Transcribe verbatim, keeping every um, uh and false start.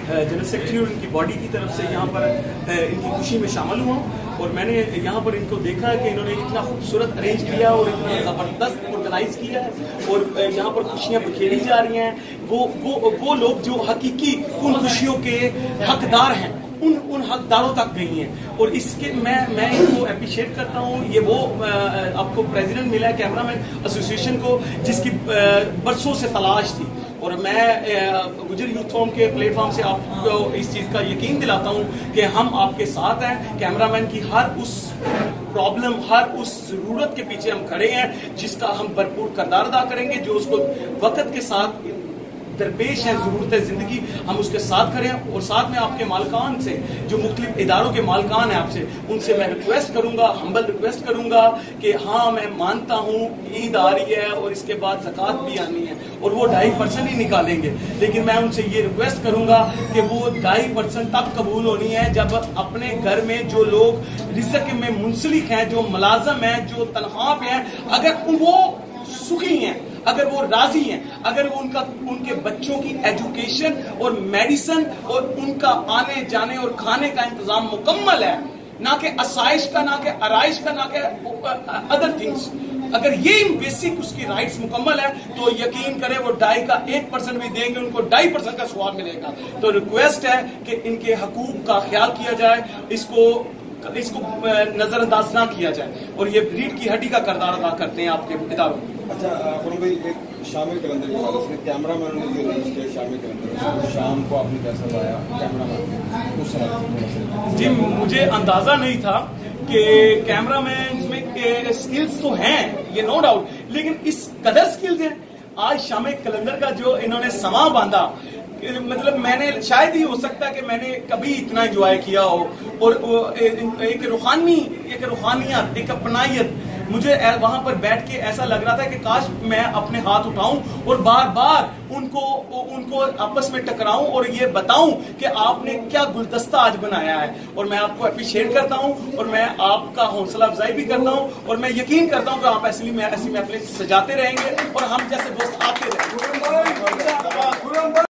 General secretary और इनकी body की तरफ से यहाँ पर इनकी खुशी में शामिल हुआ और मैंने यहाँ पर इनको देखा कि इन्होंने इतना खूबसूरत अरेंज किया और इतना ज़बरदस्त ऑर्गेनाइज किया है और यहाँ पर खुशियाँ बिखेरी जा रही हैं। वो वो वो लोग जो हकीकी उन खुशियों के हकदार हैं उन उन हकदारों तक गई हैं और इसके मैं मैं इनको अप्रिशिएट करता हूँ। ये वो आपको प्रेसिडेंट मिला है कैमरामैन एसोसिएशन को जिसकी बरसों से तलाश थी और मैं गुजर यूथ फोरम के प्लेटफॉर्म से आपको इस चीज़ का यकीन दिलाता हूँ कि हम आपके साथ हैं। कैमरामैन की हर उस प्रॉब्लम हर उस ज़रूरत के पीछे हम खड़े हैं जिसका हम भरपूर किरदार अदा करेंगे, जो उसको वक्त के साथ दरपेश है ज़रूरत है ज़िंदगी, हम उसके साथ खड़े हैं। और साथ में आपके मालकान से जो मुख्तलिफ इदारों के मालकान हैं आपसे उनसे मैं रिक्वेस्ट करूंगा, हम्बल रिक्वेस्ट करूंगा कि हाँ मैं मानता हूँ ईद आ रही है और इसके बाद ज़कात भी आनी है और वो ढाई परसेंट ही निकालेंगे, लेकिन मैं उनसे ये रिक्वेस्ट करूंगा कि वो ढाई परसेंट तब कबूल होनी है जब अपने घर में जो लोग रिज़्क में मुंसलिक हैं, जो मुलाजम हैं, जो तनख्वाह पे हैं, अगर वो सुखी हैं, अगर वो राजी हैं, अगर वो उनका उनके बच्चों की एजुकेशन और मेडिसिन और उनका आने जाने और खाने का इंतजाम मुकम्मल है, ना कि आसाइश का, ना कि आराइश का, ना कि अदर थिंग्स, अगर ये बेसिक उसकी राइट्स मुकम्मल है तो यकीन करें वो ढाई का एक परसेंट भी देंगे उनको ढाई परसेंट का स्वाब मिलेगा। तो रिक्वेस्ट है कि इनके हकूक का ख्याल किया जाए, इसको इसको नजरअंदाज ना किया जाए और ये रीढ़ की हड्डी का किरदार अदा करते हैं आपके इदारों। अच्छा खुर्रम भाई, एक शामिल कलंदर के हवाले से कैमरामैन ने जो रिलीज किया शामिल कलंदर शाम को आपने कैसा पाया कैमरामैन उस समय? जी मुझे अंदाजा नहीं था कि कैमरामैन में स्किल्स तो हैं, ये नो डाउट, लेकिन इस कदर स्किल्स हैं। आज शामिल कलंदर का जो इन्होंने समा बांधा, मतलब मैंने शायद ही हो सकता है कि मैंने कभी इतना एंजॉय किया हो और एक रूहानी एक रूहानियत एक अपनायत, मुझे वहां पर बैठ के ऐसा लग रहा था कि काश मैं अपने हाथ उठाऊं और बार बार उनको उनको आपस में टकराऊं और ये बताऊं कि आपने क्या गुलदस्ता आज बनाया है। और मैं आपको अप्रिशिएट करता हूं और मैं आपका हौसला अफजाई भी करता हूं और मैं यकीन करता हूं कि आप ऐसी ऐसी महफिलें सजाते रहेंगे और हम जैसे दोस्त आते रहेंगे।